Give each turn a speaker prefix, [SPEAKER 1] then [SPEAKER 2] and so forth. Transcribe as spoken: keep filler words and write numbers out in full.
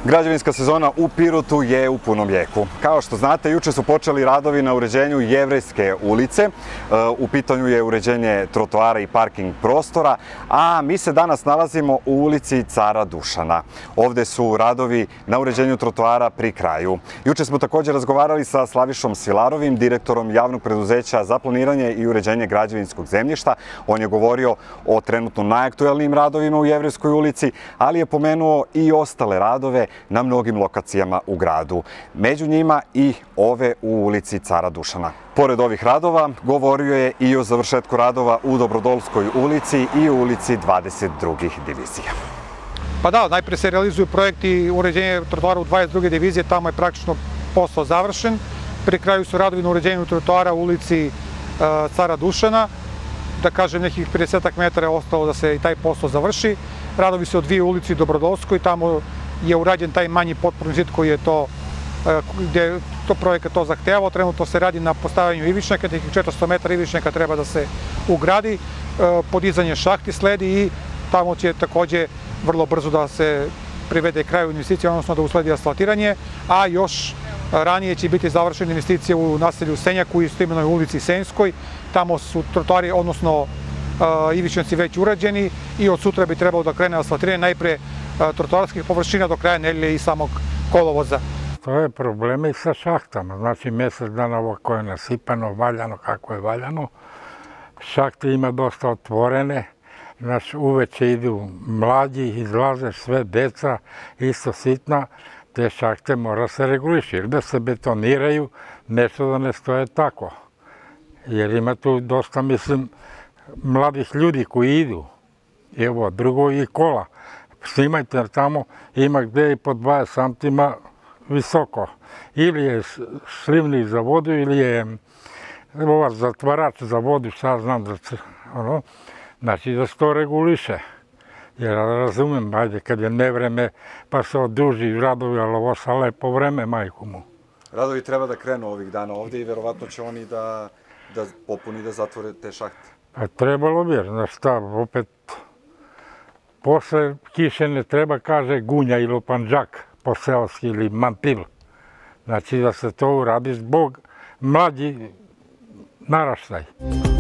[SPEAKER 1] Građevinska sezona u Pirotu je u punom jeku. Kao što znate, juče su počeli radovi na uređenju Jevrejske ulice. U pitanju je uređenje trotoara i parking prostora, a mi se danas nalazimo u ulici Cara Dušana. Ovde su radovi na uređenju trotoara pri kraju. Juče smo također razgovarali sa Slavišom Svilarovim, direktorom javnog preduzeća za planiranje i uređenje građevinskog zemljišta. On je govorio o trenutno najaktuelnijim radovima u Jevrejskoj ulici, ali je pomenuo i ostale radove na mnogim lokacijama u gradu. Među njima i ove u ulici Cara Dušana. Pored ovih radova, govorio je i o završetku radova u Dobrodolskoj ulici i u ulici dvadeset drugih divizija.
[SPEAKER 2] Pa da, najpre se realizuju projekti uređenja trotoara u dvadeset druge divizije, tamo je praktično posao završen. Pri kraju su radovi na uređenju trotoara u ulici Cara Dušana. Da kažem, nekih pedeset metara je ostalo da se i taj posao završi. Radovi se odvijaju u ulici Dobrodolskoj, tamo je urađen taj manji potporni zid koji je to, gde je to projekat to zahtevao. Trenutno se radi na postavljanju ivičnjaka, nekih četiristo metara ivičnjaka treba da se ugradi. Podizanje šahti sledi i tamo će takođe vrlo brzo da se privede kraju investicije, odnosno da usledi asfaltiranje, a još ranije će biti završene investicije u naselju Senjak u istoimenoj ulici Senjskoj. Tamo su trotoari, odnosno ivičnjaci već urađeni i od sutra bi trebalo da krene asfaltiranje najpre trotoarskih površina do kraja nedelje i samog kolovoza.
[SPEAKER 3] To je probleme i sa šahtama. Znači, mjesec dana ovako je nasipano, valjano kako je valjano. Šahte ima dosta otvorene. Znači, uveče idu mlađi, izlaze sve deca, isto sitna. Te šahte mora se reguliši, ili da se betoniraju, nešto da ne stoje tako. Jer ima tu dosta, mislim, mladih ljudi koji idu. Evo, drugo i kola. Snimajte, jer tamo ima gde i po dvadeset santima visoko. Ili je slivnik za vodu, ili je ova zatvarač za vodu, šta znam da se, ono, znači da se to reguliše. Jer razumem, ajde, kad je nevreme, pa se oduži radovi, ali ovo sa lepo vreme, majku mu.
[SPEAKER 1] Radovi treba da krenu ovih dana ovde i verovatno će oni da, da popuni, da zatvore te šahte.
[SPEAKER 3] Pa trebalo bi, jer, znaš šta, opet, posle kiše ne treba, kaže, gunja ili panđak, poseoski ili mantil. Znači da se to uradi zbog mlađi naraštaj.